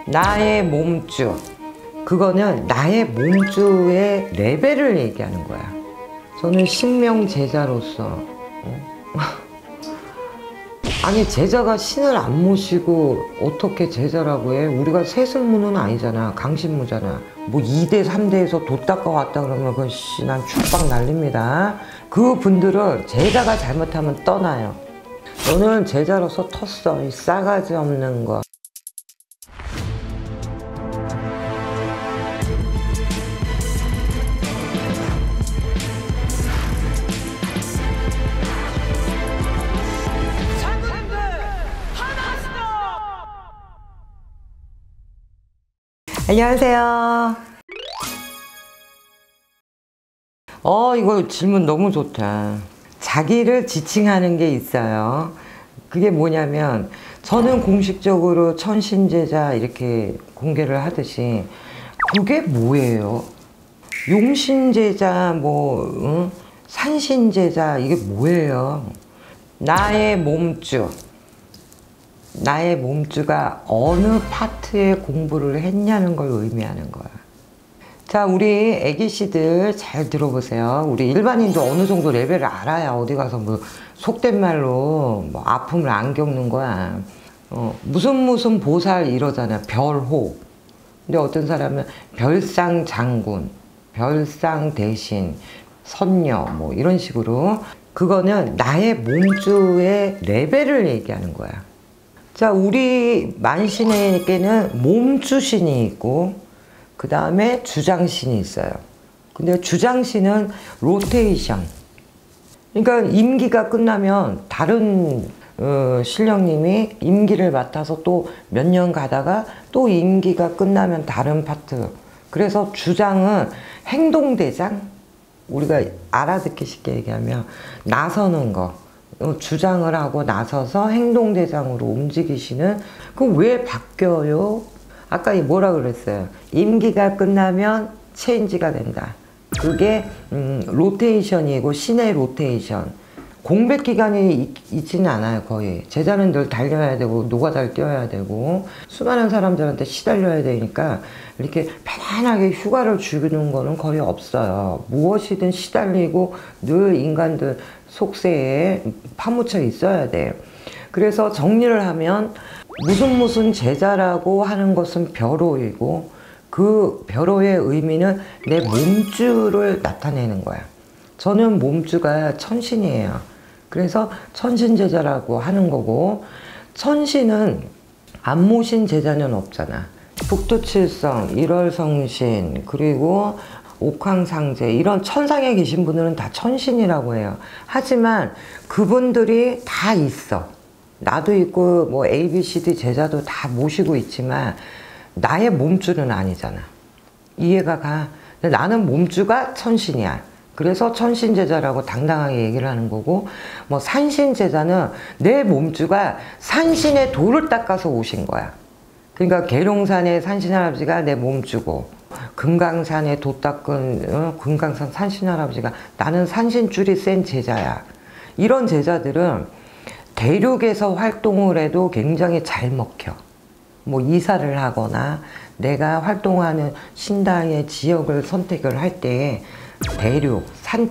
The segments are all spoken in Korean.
나의 몸주, 그거는 나의 몸주의 레벨을 얘기하는 거야. 저는 신명 제자로서 아니 제자가 신을 안 모시고 어떻게 제자라고 해? 우리가 세승무는 아니잖아. 강신무잖아. 뭐 2대 3대에서 도 닦아 왔다 그러면 그건 난 축박 날립니다. 그 분들은 제자가 잘못하면 떠나요. 너는 제자로서 텄어. 이 싸가지 없는 거. 안녕하세요. 이거 질문 너무 좋다. 자기를 지칭하는 게 있어요. 그게 뭐냐면 저는 공식적으로 천신제자 이렇게 공개를 하듯이 그게 뭐예요? 용신제자 산신제자 이게 뭐예요? 나의 몸주. 나의 몸주가 어느 파트에 공부를 했냐는 걸 의미하는 거야. 자, 우리 애기씨들 잘 들어보세요. 우리 일반인도 어느 정도 레벨을 알아야 어디 가서 뭐 속된 말로 뭐 아픔을 안 겪는 거야. 무슨 보살 이러잖아. 별호. 근데 어떤 사람은 별상 장군, 별상 대신, 선녀 뭐 이런 식으로 그거는 나의 몸주의 레벨을 얘기하는 거야. 자, 우리 만신에게는 몸주신이 있고 그 다음에 주장신이 있어요. 근데 주장신은 로테이션. 그러니까 임기가 끝나면 다른 신령님이 임기를 맡아서 또 몇 년 가다가 또 임기가 끝나면 다른 파트. 그래서 주장은 행동대장. 우리가 알아듣기 쉽게 얘기하면 나서는 거. 주장을 하고 나서서 행동대장으로 움직이시는 그럼 왜 바뀌어요? 아까 뭐라 그랬어요? 임기가 끝나면 체인지가 된다. 그게 로테이션이고 신의 로테이션. 공백 기간이 있지는 않아요. 거의 제자는 늘 달려야 되고 노가다를 뛰어야 되고 수많은 사람들한테 시달려야 되니까 이렇게 편안하게 휴가를 주는 거는 거의 없어요. 무엇이든 시달리고 늘 인간들 속세에 파묻혀 있어야 돼요. 그래서 정리를 하면 무슨 제자라고 하는 것은 벼로이고 그 벼로의 의미는 내 몸주를 나타내는 거야. 저는 몸주가 천신이에요. 그래서 천신제자라고 하는 거고, 천신은 안 모신 제자는 없잖아. 북두칠성, 일월성신, 그리고 옥황상제 이런 천상에 계신 분들은 다 천신이라고 해요. 하지만 그분들이 다 있어. 나도 있고 뭐 ABCD 제자도 다 모시고 있지만 나의 몸주는 아니잖아. 이해가 가? 근데 나는 몸주가 천신이야. 그래서 천신제자라고 당당하게 얘기를 하는 거고, 뭐 산신제자는 내 몸주가 산신의 도를 닦아서 오신 거야. 그러니까 계룡산의 산신할아버지가 내 몸주고, 금강산에 도 닦은 금강산 산신할아버지가 나는 산신줄이 센 제자야. 이런 제자들은 대륙에서 활동을 해도 굉장히 잘 먹혀. 뭐 이사를 하거나 내가 활동하는 신당의 지역을 선택을 할 때 대륙,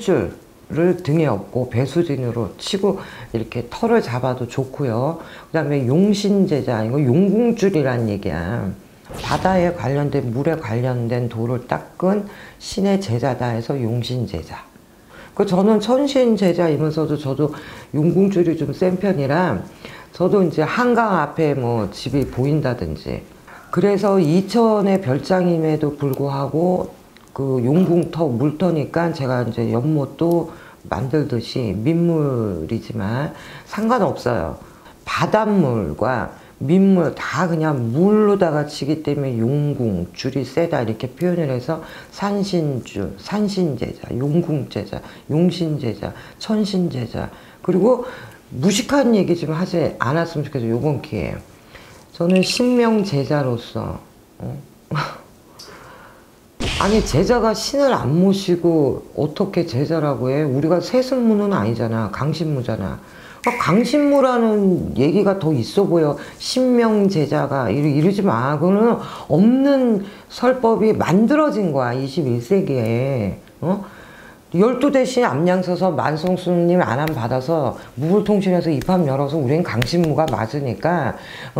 산줄을 등에 업고 배수진으로 치고 이렇게 털을 잡아도 좋고요. 그 다음에 용신제자, 이거 용궁줄이란 얘기야. 바다에 관련된, 물에 관련된 도를 닦은 신의 제자다 해서 용신제자. 저는 천신제자이면서도 저도 용궁줄이 좀 센 편이라 저도 이제 한강 앞에 뭐 집이 보인다든지 그래서 이천의 별장임에도 불구하고 그 용궁터 물터니까 제가 이제 연못도 만들듯이 민물이지만 상관없어요. 바닷물과 민물 다 그냥 물로다가 치기 때문에 용궁, 줄이 세다 이렇게 표현을 해서 산신줄, 산신제자, 용궁제자, 용신제자, 천신제자. 그리고 무식한 얘기 좀 하지 않았으면 좋겠어요. 요번 기회에. 저는 신명제자로서 아니 제자가 신을 안 모시고 어떻게 제자라고 해? 우리가 세승무는 아니잖아. 강신무잖아. 강신무라는 얘기가 더 있어 보여. 신명제자가 이러지 마. 그거는 없는 설법이 만들어진 거야 21세기에. 12대신 암양 서서 만성수님 안함 받아서 무불통신에서 입함 열어서 우린 강신무가 맞으니까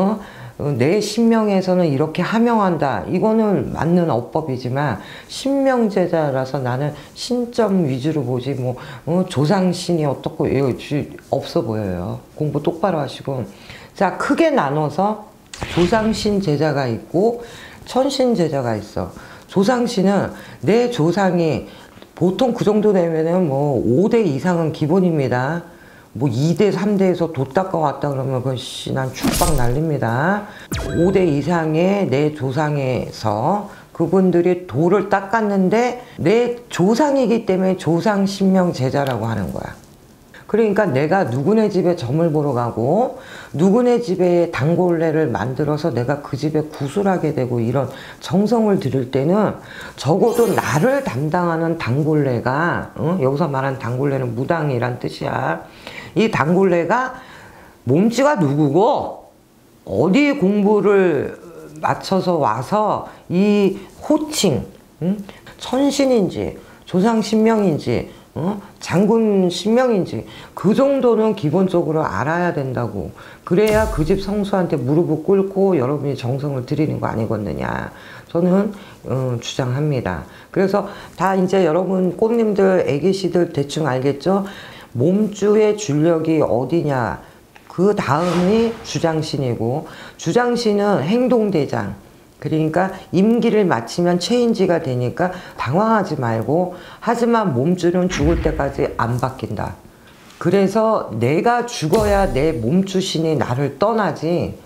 내 신명에서는 이렇게 하명한다. 이거는 맞는 어법이지만 신명제자라서 나는 신점 위주로 보지 조상신이 어떻고 없어 보여요. 공부 똑바로 하시고. 자, 크게 나눠서 조상신 제자가 있고 천신 제자가 있어. 조상신은 내 조상이 보통 그 정도 되면은 5대 이상은 기본입니다. 2대, 3대에서 도 닦아왔다 그러면 난 축박 날립니다. 5대 이상의 내 조상에서 그분들이 도를 닦았는데 내 조상이기 때문에 조상 신명 제자라고 하는 거야. 그러니까 내가 누구네 집에 점을 보러 가고 누구네 집에 단골레를 만들어서 내가 그 집에 구술하게 되고 이런 정성을 들일 때는 적어도 나를 담당하는 단골레가 여기서 말하는 단골레는 무당이란 뜻이야. 이 단골레가 몸찌가 누구고 어디 공부를 맞춰서 와서 이 호칭 천신인지 조상신명인지 장군 신명인지 그 정도는 기본적으로 알아야 된다고. 그래야 그 집 성수한테 무릎을 꿇고 여러분이 정성을 들이는 거 아니겠느냐 저는 주장합니다. 그래서 다 이제 여러분 꽃님들 애기씨들 대충 알겠죠? 몸주의 줄력이 어디냐, 그 다음이 주장신이고, 주장신은 행동대장, 그러니까 임기를 마치면 체인지가 되니까 당황하지 말고, 하지만 몸주는 죽을 때까지 안 바뀐다. 그래서 내가 죽어야 내 몸주신이 나를 떠나지,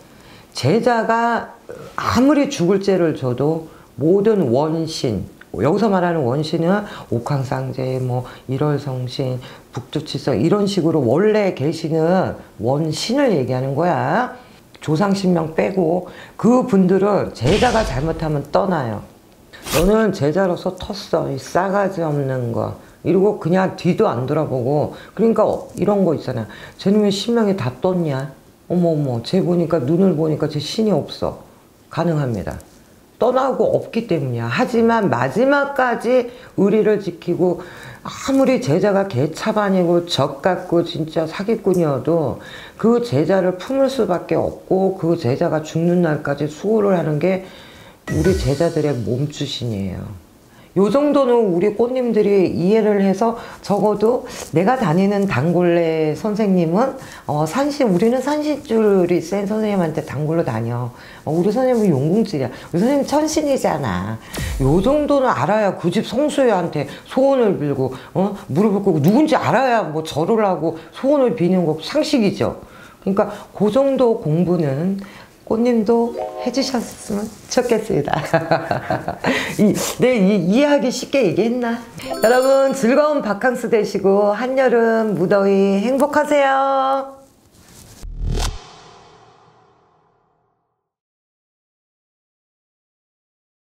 제자가 아무리 죽을 죄를 져도 모든 원신, 여기서 말하는 원신은 옥황상제, 일월성신, 북두칠성 이런 식으로 원래 계시는 원신을 얘기하는 거야. 조상신명 빼고. 그 분들은 제자가 잘못하면 떠나요. 너는 제자로서 텄어, 이 싸가지 없는 거 이러고 그냥 뒤도 안 돌아보고. 그러니까 이런 거 있잖아. 쟤는 왜 신명이 다 떴냐, 어머 쟤 보니까, 눈을 보니까 쟤 신이 없어. 가능합니다. 떠나고 없기 때문이야. 하지만 마지막까지 의리를 지키고, 아무리 제자가 개차반이고 적 같고 진짜 사기꾼이어도 그 제자를 품을 수밖에 없고, 그 제자가 죽는 날까지 수호를 하는 게 우리 제자들의 몸주신이에요. 요 정도는 우리 꽃님들이 이해를 해서, 적어도 내가 다니는 단골레 선생님은 우리는 산신줄이 센 선생님한테 단골로 다녀. 우리 선생님은 용궁질이야. 우리 선생님 천신이잖아. 요 정도는 알아야 그 집 성수여한테 소원을 빌고 무릎을 꿇고 누군지 알아야 절을 하고 소원을 비는 거 상식이죠. 그러니까 그 정도 공부는 꽃님도 해주셨으면 좋겠습니다. 이해하기 쉽게 얘기했나? 여러분 즐거운 바캉스 되시고 한여름 무더위 행복하세요.